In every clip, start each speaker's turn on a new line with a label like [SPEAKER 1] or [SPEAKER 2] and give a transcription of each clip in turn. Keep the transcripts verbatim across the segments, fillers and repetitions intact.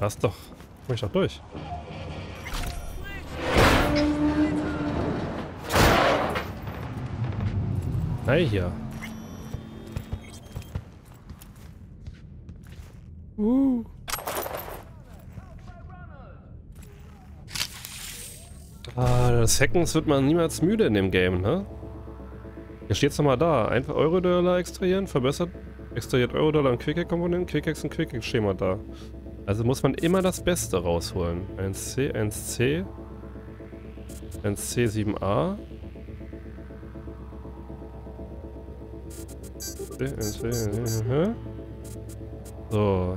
[SPEAKER 1] Hast doch. Komm ich doch durch. Hey hier. Uh. Ah, das Hackens wird man niemals müde in dem Game, ne? Hier steht's nochmal da. Einfach Euro-Dollar extrahieren, verbessert, extrahiert Euro-Dollar und Quick-Hack-Komponenten, Quick-Hacks und Quick-Hack-Schema da. Also muss man immer das Beste rausholen. eins C, eins C, eins C sieben A. So.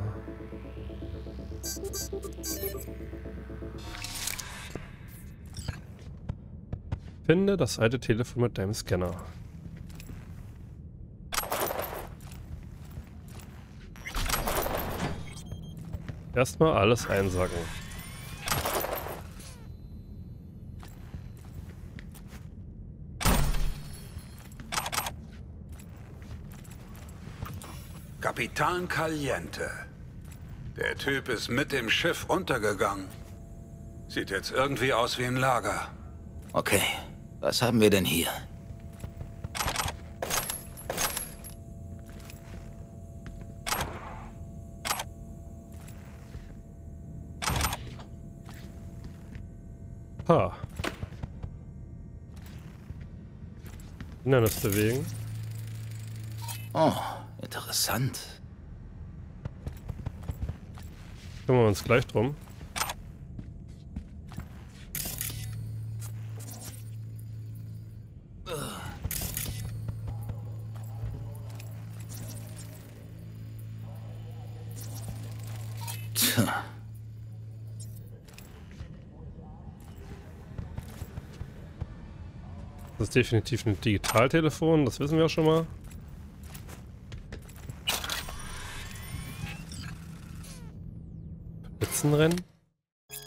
[SPEAKER 1] Finde das alte Telefon mit deinem Scanner. Erstmal alles einsacken.
[SPEAKER 2] Kapitan Caliente. Der Typ ist mit dem Schiff untergegangen. Sieht jetzt irgendwie aus wie ein Lager.
[SPEAKER 3] Okay, was haben wir denn hier?
[SPEAKER 1] Ha. Hindernis bewegen.
[SPEAKER 3] Oh, interessant.
[SPEAKER 1] Kümmern wir uns gleich drum.
[SPEAKER 3] Tja.
[SPEAKER 1] Das ist definitiv ein Digitaltelefon, das wissen wir schon mal. Spitzenrennen. Ich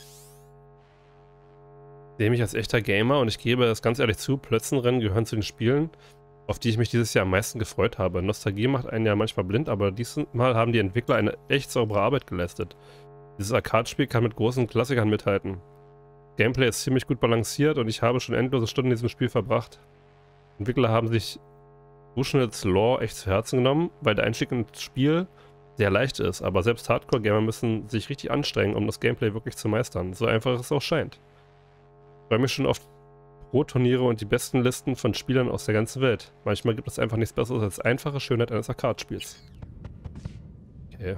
[SPEAKER 1] sehe mich als echter Gamer und ich gebe es ganz ehrlich zu, Plötzenrennen gehören zu den Spielen, auf die ich mich dieses Jahr am meisten gefreut habe. Nostalgie macht einen ja manchmal blind, aber diesmal haben die Entwickler eine echt saubere Arbeit geleistet. Dieses Arcade-Spiel kann mit großen Klassikern mithalten. Gameplay ist ziemlich gut balanciert und ich habe schon endlose Stunden in diesem Spiel verbracht. Entwickler haben sich Bushnells Lore echt zu Herzen genommen, weil der Einstieg ins Spiel sehr leicht ist, aber selbst Hardcore-Gamer müssen sich richtig anstrengen, um das Gameplay wirklich zu meistern, so einfach es auch scheint. Ich freue mich schon auf Pro-Turniere und die besten Listen von Spielern aus der ganzen Welt. Manchmal gibt es einfach nichts Besseres als einfache Schönheit eines Arcade-Spiels. Okay.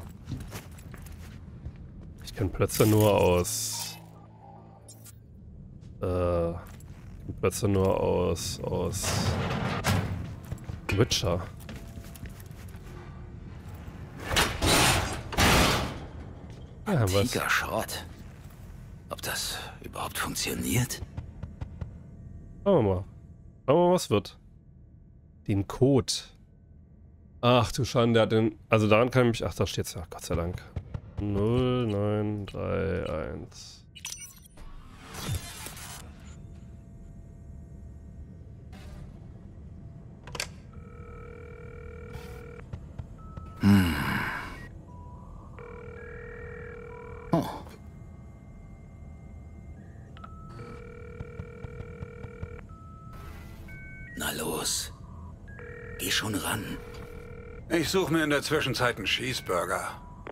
[SPEAKER 1] Ich kenne Plötze nur aus... Äh, Plötze nur aus, aus Witcher. Ja, was?
[SPEAKER 3] Antiker Schrott. Ob das überhaupt funktioniert?
[SPEAKER 1] Schauen wir mal. Schauen wir mal, was wird. Den Code. Ach du Schande, der hat den... Also daran kann ich mich... Ach, da steht's ja, Gott sei Dank. null neun drei eins.
[SPEAKER 3] Hm. Oh. Na los. Geh schon ran.
[SPEAKER 2] Ich suche mir in der Zwischenzeit einen Cheeseburger.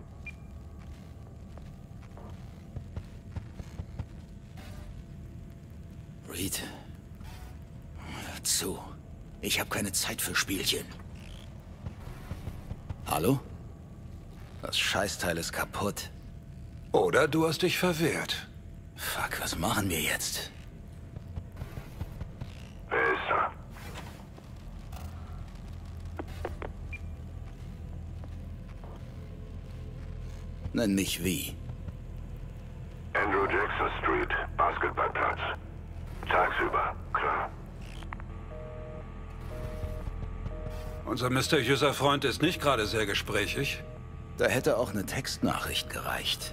[SPEAKER 3] Reed. Hör zu. Ich habe keine Zeit für Spielchen. Hallo? Das Scheißteil ist kaputt.
[SPEAKER 2] Oder du hast dich verwehrt.
[SPEAKER 3] Fuck, was machen wir jetzt?
[SPEAKER 4] Wer ist da?
[SPEAKER 3] Nenn mich wie.
[SPEAKER 4] Andrew Jackson Street, Basketballplatz. Tagsüber, klar.
[SPEAKER 2] Unser mysteriöser Freund ist nicht gerade sehr gesprächig.
[SPEAKER 3] Da hätte auch eine Textnachricht gereicht.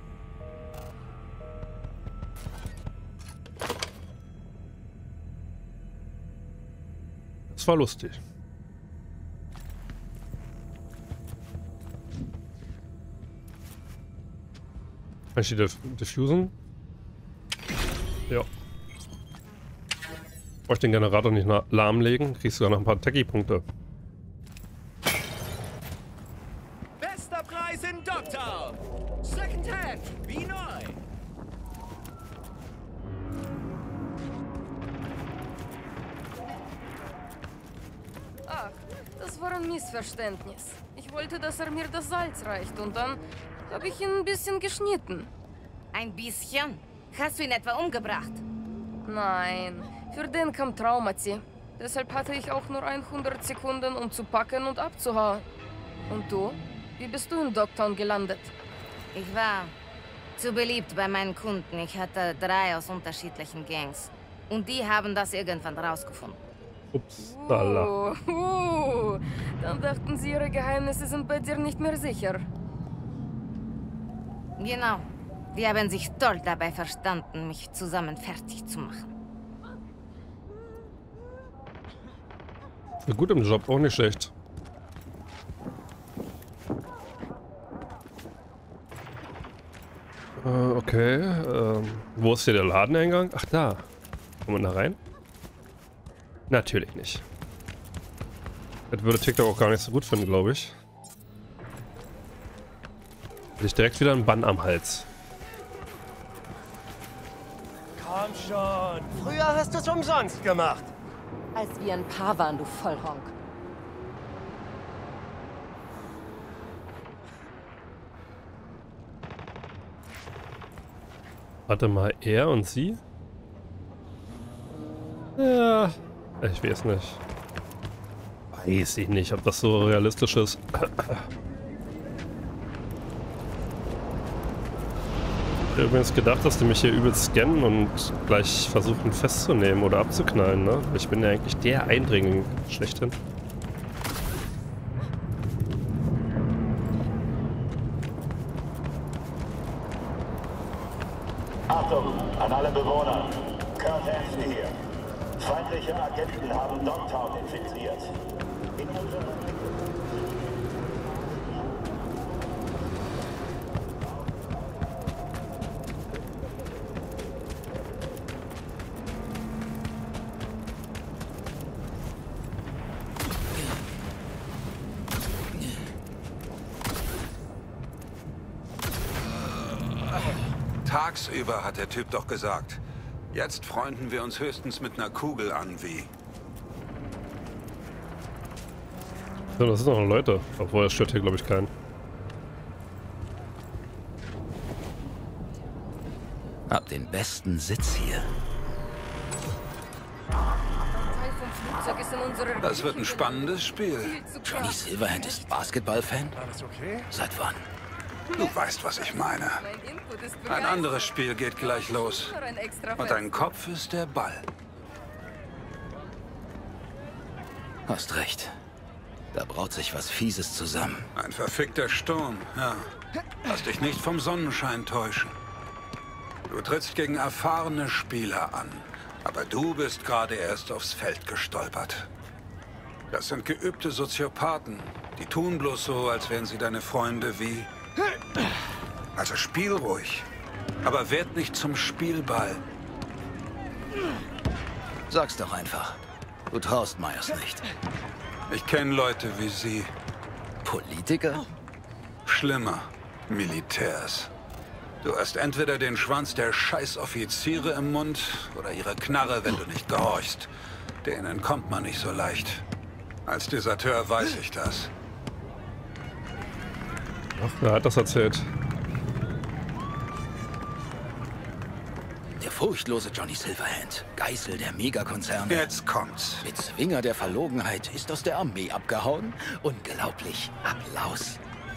[SPEAKER 1] Das war lustig. Kann ich die dif diffusen? Ja. Brauche ich den Generator nicht lahmlegen? Kriegst du sogar noch ein paar Techie-Punkte.
[SPEAKER 5] Bester Preis in Dogtown. Second Hand, wie neu.
[SPEAKER 6] Ach, das war ein Missverständnis. Ich wollte, dass er mir das Salz reicht und dann habe ich ihn ein bisschen geschnitten.
[SPEAKER 7] Ein bisschen? Hast du ihn etwa umgebracht?
[SPEAKER 6] Nein, für den kam Traumati. Deshalb hatte ich auch nur hundert Sekunden, um zu packen und abzuhauen. Und du? Wie bist du in Dogtown gelandet?
[SPEAKER 7] Ich war zu beliebt bei meinen Kunden. Ich hatte drei aus unterschiedlichen Gangs. Und die haben das irgendwann rausgefunden.
[SPEAKER 1] Ups, dalla.
[SPEAKER 6] Uh, uh, dann dachten sie, ihre Geheimnisse sind bei dir nicht mehr sicher.
[SPEAKER 7] Genau. Die haben sich toll dabei verstanden, mich zusammen fertig zu machen.
[SPEAKER 1] Gut im Job, auch nicht schlecht. Äh, okay. Ähm, wo ist hier der Ladeneingang? Ach, da. Kommen wir da rein? Natürlich nicht. Das würde TikTok auch gar nicht so gut finden, glaube ich. Hätte ich direkt wieder einen Bann am Hals.
[SPEAKER 5] Komm schon. Früher hast du es umsonst gemacht.
[SPEAKER 6] Als wir ein Paar waren, du Vollhonk.
[SPEAKER 1] Warte mal, er und sie? Ja, ich weiß nicht. Weiß ich nicht, ob das so realistisch ist. Ich habe übrigens gedacht, dass die mich hier übelst scannen und gleich versuchen festzunehmen oder abzuknallen, ne? Ich bin ja eigentlich der Eindringling schlechthin.
[SPEAKER 8] Achtung, an alle Bewohner. Kurt Anstey hier. Feindliche Agenten haben Dogtown infiltriert. In unserer
[SPEAKER 2] Tagsüber hat der Typ doch gesagt. Jetzt freunden wir uns höchstens mit einer Kugel an, wie?
[SPEAKER 1] Ja, das sind noch Leute. Obwohl, das stört hier, glaube ich, keinen.
[SPEAKER 3] Hab den besten Sitz hier.
[SPEAKER 6] Teil vom Flugzeug ist in unserer
[SPEAKER 2] Das wird ein spannendes Spiel.
[SPEAKER 3] Johnny Silverhand ist Basketballfan?
[SPEAKER 5] Alles okay?
[SPEAKER 3] Seit wann?
[SPEAKER 2] Du weißt, was ich meine.
[SPEAKER 6] Mein Input ist
[SPEAKER 2] Ein
[SPEAKER 6] begeistert.
[SPEAKER 2] anderes Spiel geht gleich los.
[SPEAKER 6] Nur ein extra
[SPEAKER 2] Und dein Kopf ist der Ball.
[SPEAKER 3] Hast recht. Da braut sich was Fieses zusammen.
[SPEAKER 2] Ein verfickter Sturm, ja. Lass dich nicht vom Sonnenschein täuschen. Du trittst gegen erfahrene Spieler an. Aber du bist gerade erst aufs Feld gestolpert. Das sind geübte Soziopathen. Die tun bloß so, als wären sie deine Freunde wie... Also spiel ruhig. Aber werd nicht zum Spielball.
[SPEAKER 3] Sag's doch einfach. Du traust Myers nicht.
[SPEAKER 2] Ich kenne Leute wie sie.
[SPEAKER 3] Politiker?
[SPEAKER 2] Schlimmer. Militärs. Du hast entweder den Schwanz der Scheißoffiziere im Mund oder ihre Knarre, wenn du nicht gehorchst. Denen entkommt man nicht so leicht. Als Deserteur weiß ich das.
[SPEAKER 1] Ach, wer hat das erzählt?
[SPEAKER 3] Der furchtlose Johnny Silverhand, Geißel der Megakonzerne.
[SPEAKER 2] Jetzt kommt's.
[SPEAKER 3] Bezwinger der Verlogenheit ist aus der Armee abgehauen. Unglaublich. Applaus.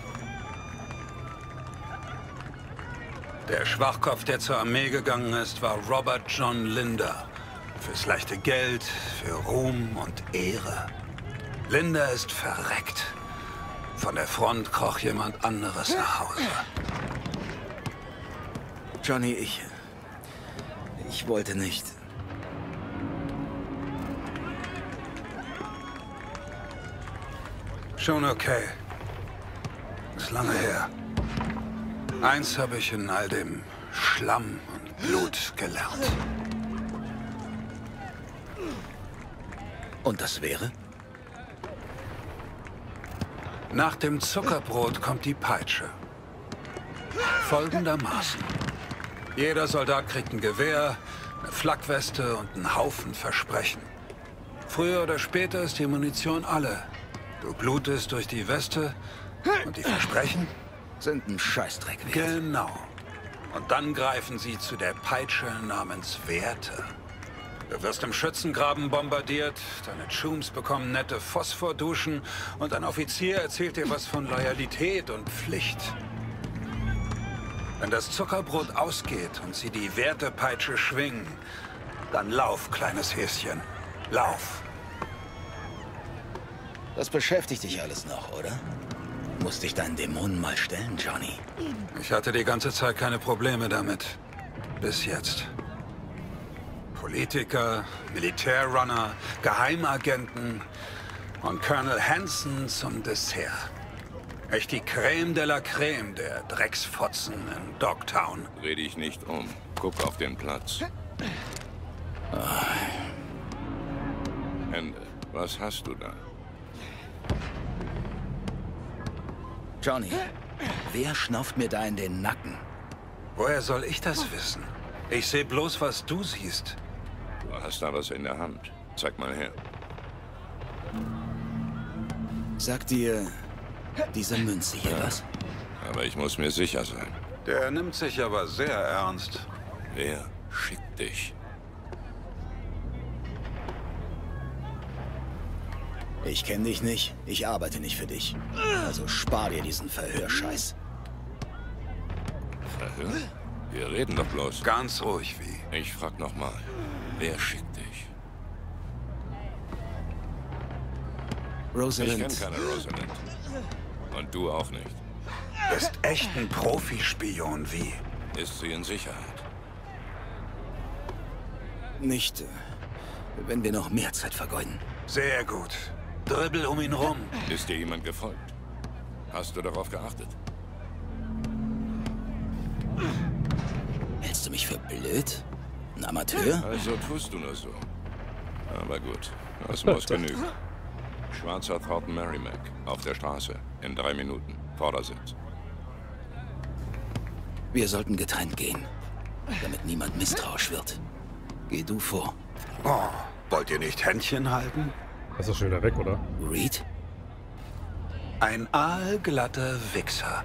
[SPEAKER 2] Der Schwachkopf, der zur Armee gegangen ist, war Robert John Linder. Fürs leichte Geld, für Ruhm und Ehre. Linder ist verreckt. Von der Front kroch jemand anderes nach Hause.
[SPEAKER 3] Johnny, ich... Ich wollte nicht...
[SPEAKER 2] Schon okay. Ist lange her. Eins habe ich in all dem Schlamm und Blut gelernt.
[SPEAKER 3] Und das wäre?
[SPEAKER 2] Nach dem Zuckerbrot kommt die Peitsche. Folgendermaßen. Jeder Soldat kriegt ein Gewehr, eine Flakweste und einen Haufen Versprechen. Früher oder später ist die Munition alle. Du blutest durch die Weste und die Versprechen
[SPEAKER 3] Sind ein Scheißdreck wert.
[SPEAKER 2] Genau. Und dann greifen sie zu der Peitsche namens Werte. Du wirst im Schützengraben bombardiert, deine Chums bekommen nette Phosphorduschen und ein Offizier erzählt dir was von Loyalität und Pflicht. Wenn das Zuckerbrot ausgeht und sie die Wertepeitsche schwingen, dann lauf, kleines Häschen. Lauf.
[SPEAKER 3] Das beschäftigt dich alles noch, oder? Musst dich deinen Dämonen mal stellen, Johnny.
[SPEAKER 2] Ich hatte die ganze Zeit keine Probleme damit. Bis jetzt. Politiker, Militärrunner, Geheimagenten und Colonel Hanson zum Dessert. Echt die Creme de la Creme der Drecksfotzen in Dogtown.
[SPEAKER 9] Dreh dich nicht um. Guck auf den Platz. Ende. Was hast du da?
[SPEAKER 3] Johnny, wer schnauft mir da in den Nacken?
[SPEAKER 2] Woher soll ich das wissen? Ich sehe bloß, was du siehst.
[SPEAKER 9] Du hast da was in der Hand. Zeig mal her.
[SPEAKER 3] Sagt dir diese Münze hier was?
[SPEAKER 9] Aber ich muss mir sicher sein.
[SPEAKER 2] Der nimmt sich aber sehr ernst.
[SPEAKER 9] Wer schickt dich?
[SPEAKER 3] Ich kenne dich nicht. Ich arbeite nicht für dich. Also spar dir diesen Verhörscheiß.
[SPEAKER 9] Verhör? Wir reden doch bloß.
[SPEAKER 2] Ganz ruhig, wie.
[SPEAKER 9] Ich frag nochmal. Wer schickt dich?
[SPEAKER 3] Rosalind.
[SPEAKER 9] Ich kenne keine Rosalind. Und du auch nicht.
[SPEAKER 2] Bist echt ein Profispion, wie?
[SPEAKER 9] Ist sie in Sicherheit?
[SPEAKER 3] Nicht, äh, wenn wir noch mehr Zeit vergeuden.
[SPEAKER 2] Sehr gut. Dribbel um ihn rum.
[SPEAKER 9] Ist dir jemand gefolgt? Hast du darauf geachtet?
[SPEAKER 3] Hältst du mich für blöd? Ein Amateur?
[SPEAKER 9] Also tust du nur so. Aber gut, das muss genügen. Schwarzer Thornton Merrimack, auf der Straße, in drei Minuten, Vordersitz.
[SPEAKER 3] Wir sollten getrennt gehen, damit niemand misstrauisch wird. Geh du vor.
[SPEAKER 2] Oh, wollt ihr nicht Händchen halten?
[SPEAKER 1] Das ist schon wieder weg, oder?
[SPEAKER 3] Reed?
[SPEAKER 2] Ein aalglatter Wichser.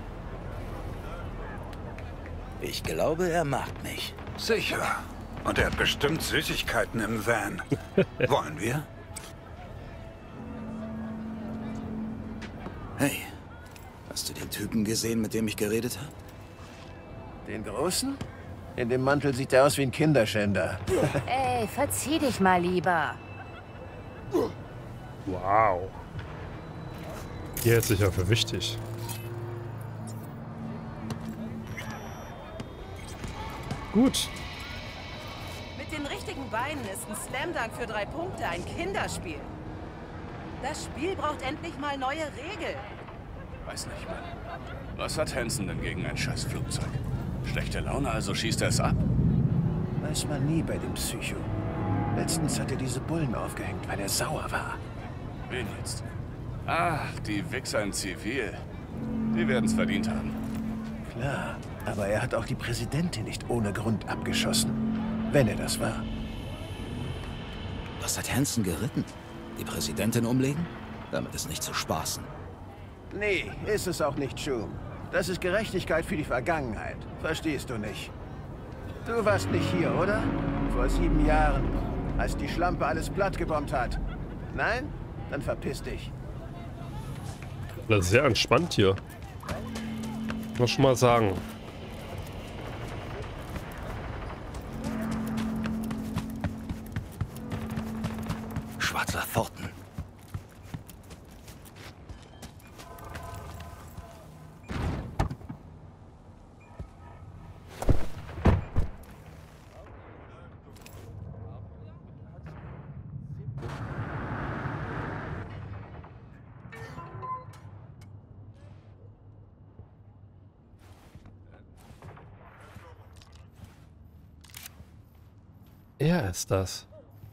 [SPEAKER 3] Ich glaube, er mag mich.
[SPEAKER 2] Sicher. Und er hat bestimmt Süßigkeiten im Van. Wollen wir?
[SPEAKER 3] Hey, hast du den Typen gesehen, mit dem ich geredet habe?
[SPEAKER 10] Den Großen? In dem Mantel sieht er aus wie ein Kinderschänder.
[SPEAKER 7] Ey, verzieh dich mal lieber.
[SPEAKER 1] Wow. Die hält sich ja für wichtig. Gut.
[SPEAKER 11] Mit den richtigen Beinen ist ein Slam Dunk für drei Punkte ein Kinderspiel. Das Spiel braucht endlich mal neue Regeln.
[SPEAKER 12] Weiß nicht, Mann. Was hat Hanson denn gegen ein scheiß Flugzeug? Schlechte Laune, also schießt er es ab?
[SPEAKER 10] Weiß man nie bei dem Psycho. Letztens hat er diese Bullen aufgehängt, weil er sauer war.
[SPEAKER 12] Wen jetzt? Ah, die Wichser in Zivil. Die werden's verdient haben.
[SPEAKER 10] Klar, aber er hat auch die Präsidentin nicht ohne Grund abgeschossen. Wenn er das war.
[SPEAKER 3] Was hat Hanson geritten? Die Präsidentin umlegen? Damit ist nicht zu spaßen.
[SPEAKER 10] Nee, ist es auch nicht, Shum. Das ist Gerechtigkeit für die Vergangenheit. Verstehst du nicht? Du warst nicht hier, oder? Vor sieben Jahren, als die Schlampe alles plattgebombt hat. Nein? Dann verpiss dich.
[SPEAKER 1] Das ist sehr entspannt hier. Muss schon mal sagen.
[SPEAKER 3] Schwarzer Thornton.
[SPEAKER 1] Er ist das.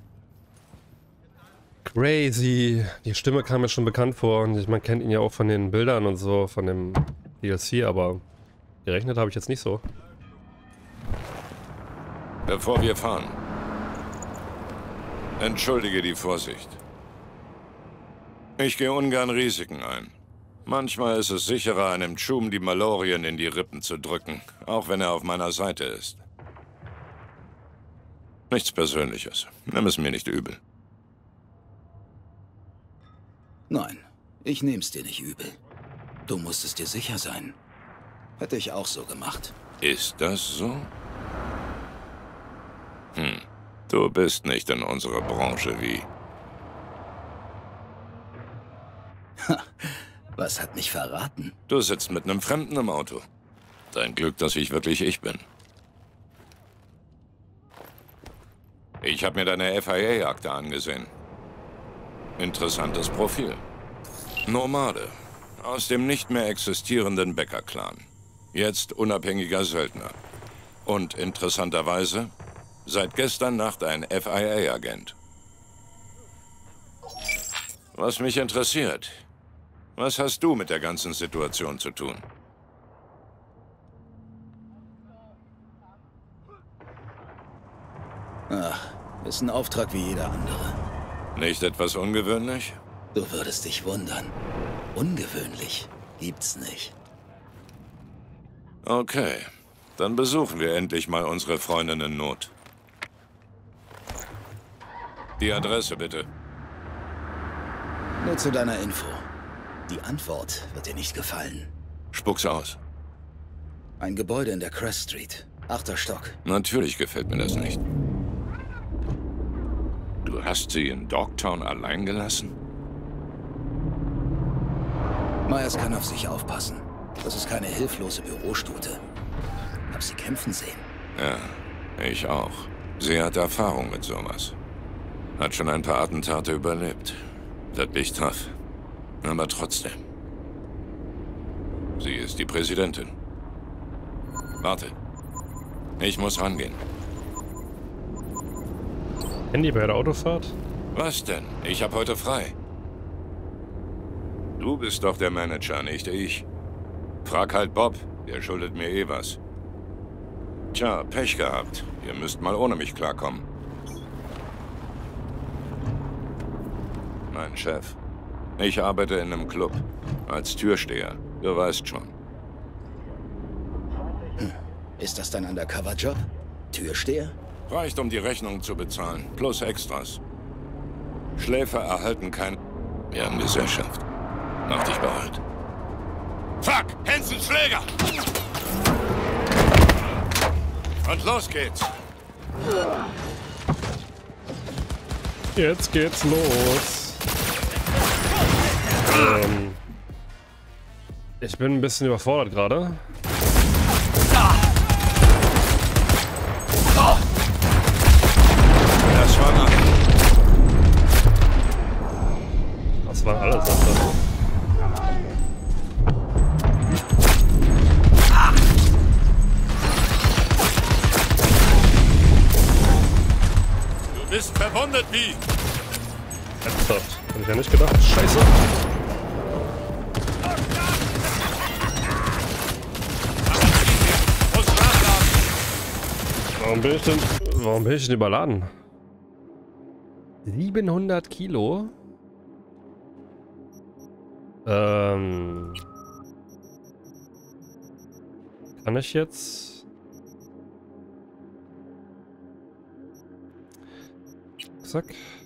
[SPEAKER 1] Crazy. Die Stimme kam mir schon bekannt vor und man kennt ihn ja auch von den Bildern und so, von dem D L C, aber gerechnet habe ich jetzt nicht so.
[SPEAKER 9] Bevor wir fahren, entschuldige die Vorsicht. Ich gehe ungern Risiken ein. Manchmal ist es sicherer, einem Chum die Malorien in die Rippen zu drücken, auch wenn er auf meiner Seite ist. Nichts Persönliches. Nimm es mir nicht übel.
[SPEAKER 3] Nein, ich nehm's dir nicht übel. Du musstest dir sicher sein. Hätte ich auch so gemacht.
[SPEAKER 9] Ist das so? Hm, du bist nicht in unserer Branche wie...
[SPEAKER 3] Ha, was hat mich verraten?
[SPEAKER 9] Du sitzt mit einem Fremden im Auto. Dein Glück, dass ich wirklich ich bin. Ich habe mir deine F I A-Akte angesehen. Interessantes Profil. Nomade. Aus dem nicht mehr existierenden Bäcker-Clan. Jetzt unabhängiger Söldner. Und interessanterweise, seit gestern Nacht ein F I A-Agent. Was mich interessiert, was hast du mit der ganzen Situation zu tun?
[SPEAKER 3] Ach, ist ein Auftrag wie jeder andere.
[SPEAKER 9] Nicht etwas ungewöhnlich?
[SPEAKER 3] Du würdest dich wundern. Ungewöhnlich gibt's nicht.
[SPEAKER 9] Okay, dann besuchen wir endlich mal unsere Freundin in Not. Die Adresse bitte.
[SPEAKER 3] Nur zu deiner Info. Die Antwort wird dir nicht gefallen.
[SPEAKER 9] Spuck's aus.
[SPEAKER 3] Ein Gebäude in der Crest Street. Achter Stock.
[SPEAKER 9] Natürlich gefällt mir das nicht. Du hast sie in Dogtown allein gelassen?
[SPEAKER 3] Myers kann auf sich aufpassen. Das ist keine hilflose Bürostute. Hab sie kämpfen sehen.
[SPEAKER 9] Ja, ich auch. Sie hat Erfahrung mit sowas. Hat schon ein paar Attentate überlebt. Wirklich tough. Aber trotzdem. Sie ist die Präsidentin. Warte. Ich muss rangehen.
[SPEAKER 1] Handy bei der Autofahrt?
[SPEAKER 9] Was denn? Ich habe heute frei. Du bist doch der Manager, nicht ich. Frag halt Bob, der schuldet mir eh was. Tja, Pech gehabt. Ihr müsst mal ohne mich klarkommen. Mein Chef. Ich arbeite in einem Club. Als Türsteher. Du weißt schon.
[SPEAKER 3] Hm. Ist das dein Undercover-Job? Türsteher?
[SPEAKER 9] Reicht, um die Rechnung zu bezahlen. Plus Extras. Schläfer erhalten kein... Wir haben Gesellschaft. Mach dich bereit. Fuck! Hansons Schläger! Und los geht's!
[SPEAKER 1] Jetzt geht's los. Ähm, ich bin ein bisschen überfordert gerade.
[SPEAKER 9] Das war nach.
[SPEAKER 1] Das waren alle Sachen.
[SPEAKER 9] Du bist verwundet wie.
[SPEAKER 1] Ernsthaft. Hab ich ja nicht gedacht. Scheiße. Warum bin ich denn... Warum bin ich denn überladen? siebenhundert Kilo? Ähm... Kann ich jetzt... Zack.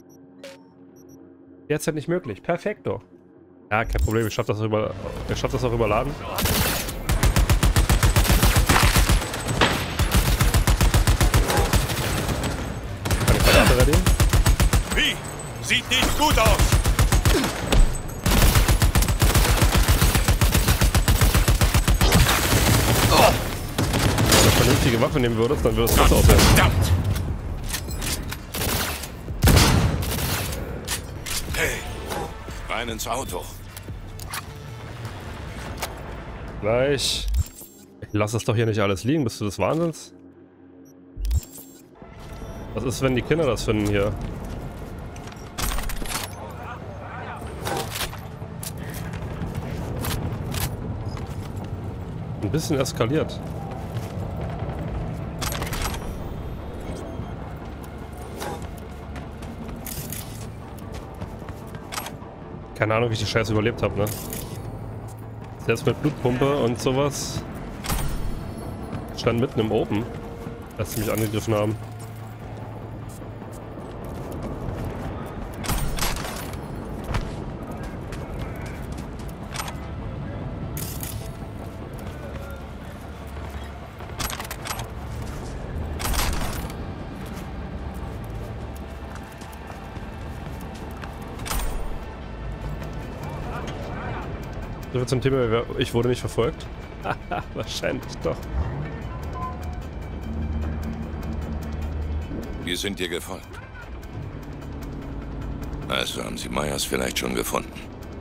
[SPEAKER 1] Derzeit nicht möglich. Perfekto. Ja, kein Problem. Ich schaff das auch über... Ich schaff das auch überladen.
[SPEAKER 9] Wie? Sieht nicht gut aus.
[SPEAKER 1] Wenn du eine vernünftige Waffe nehmen würdest, dann würde es besser aussehen.
[SPEAKER 9] Verdammt! Hey, rein ins Auto.
[SPEAKER 1] Gleich. Ich lass es doch hier nicht alles liegen. Bist du des Wahnsinns? Was ist, wenn die Kinder das finden hier? Ein bisschen eskaliert. Keine Ahnung, wie ich die Scheiße überlebt habe, ne? Selbst mit Blutpumpe und sowas. Stand mitten im Open, als sie mich angegriffen haben. So viel zum Thema, ich wurde nicht verfolgt. Wahrscheinlich doch.
[SPEAKER 9] Wir sind dir gefolgt. Also haben Sie Myers vielleicht schon gefunden.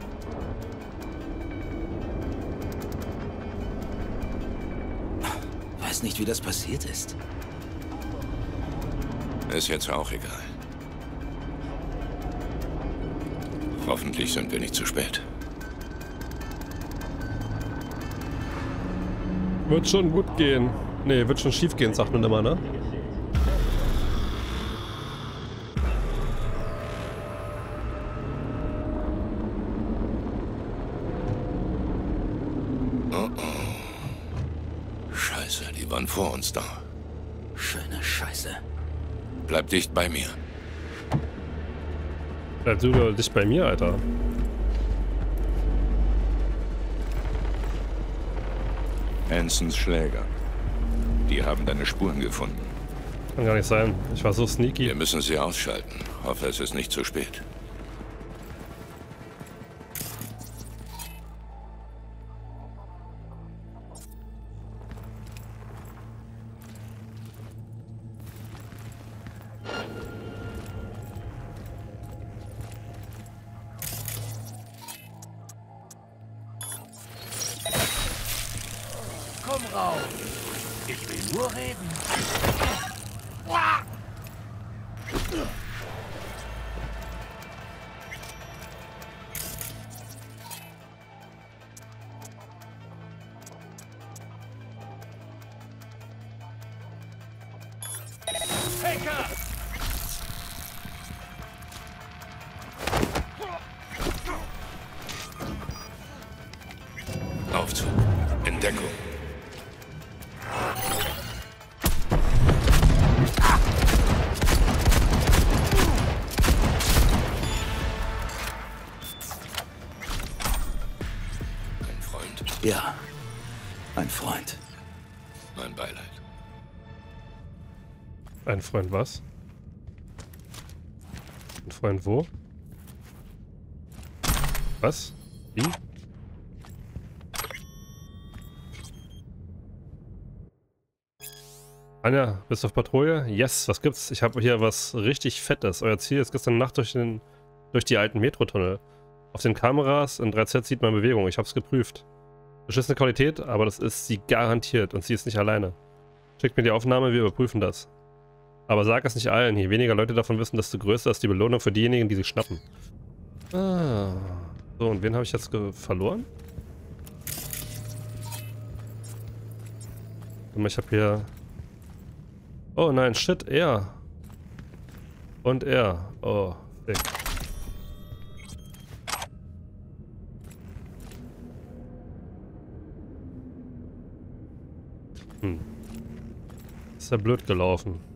[SPEAKER 3] Weiß nicht, wie das passiert ist.
[SPEAKER 9] Ist jetzt auch egal. Hoffentlich sind wir nicht zu spät.
[SPEAKER 1] Wird schon gut gehen. Ne, wird schon schief gehen, sagt man immer, ne?
[SPEAKER 9] Oh oh. Scheiße, die waren vor uns da.
[SPEAKER 3] Schöne Scheiße.
[SPEAKER 9] Bleib dicht bei mir.
[SPEAKER 1] Bleib du dicht bei mir, Alter.
[SPEAKER 9] Hansons Schläger. Die haben deine Spuren gefunden.
[SPEAKER 1] Kann gar nicht sein. Ich war so sneaky.
[SPEAKER 9] Wir müssen sie ausschalten. Hoffe, es ist nicht zu spät.
[SPEAKER 5] Komm raus! Ich will nur reden. Faker!
[SPEAKER 9] Aufzug. In Deckung.
[SPEAKER 3] Ja, ein Freund.
[SPEAKER 9] Mein Beileid.
[SPEAKER 1] Ein Freund was? Ein Freund wo? Was? Wie? Anja, bist du auf Patrouille? Yes, was gibt's? Ich habe hier was richtig Fettes. Euer Ziel ist gestern Nacht durch, den, durch die alten Metrotunnel. Auf den Kameras in drei Z sieht man Bewegung. Ich hab's geprüft. Beschissene Qualität, aber das ist sie garantiert und sie ist nicht alleine. Schickt mir die Aufnahme, wir überprüfen das. Aber sag es nicht allen, je weniger Leute davon wissen, desto größer ist die Belohnung für diejenigen, die sie schnappen. Ah. So, und wen habe ich jetzt verloren? Ich habe hier... Oh nein, shit, er. Und er. Oh, fick. Hm. Ist ja blöd gelaufen.